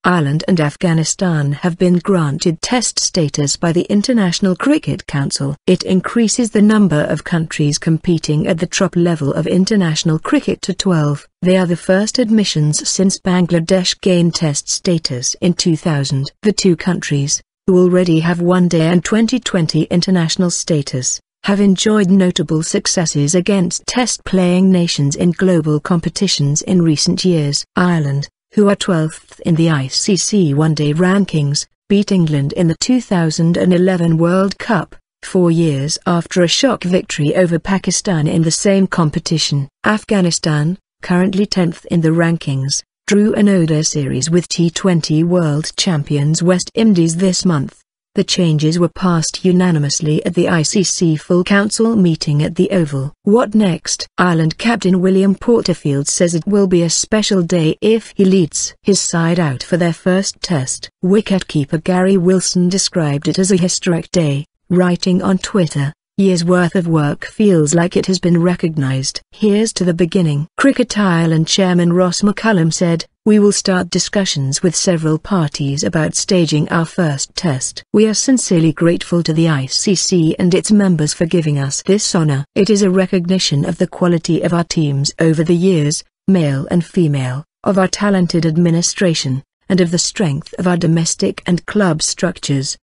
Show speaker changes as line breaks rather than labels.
Ireland and Afghanistan have been granted test status by the International Cricket Council. It increases the number of countries competing at the top level of international cricket to 12. They are the first admissions since Bangladesh gained test status in 2000. The two countries, who already have one-day and 2020 international status, have enjoyed notable successes against test-playing nations in global competitions in recent years. Ireland, who are 12th in the ICC one-day rankings, beat England in the 2011 World Cup, 4 years after a shock victory over Pakistan in the same competition. Afghanistan, currently 10th in the rankings, drew an ODI series with T20 world champions West Indies this month. The changes were passed unanimously at the ICC Full Council meeting at the Oval. What next? Ireland captain William Porterfield says it will be a special day if he leads his side out for their first test. Wicketkeeper Gary Wilson described it as a historic day, writing on Twitter, "Years' worth of work feels like it has been recognised. Here's to the beginning." Cricket Ireland chairman Ross McCullum said, "We will start discussions with several parties about staging our first test. We are sincerely grateful to the ICC and its members for giving us this honour. It is a recognition of the quality of our teams over the years, male and female, of our talented administration, and of the strength of our domestic and club structures.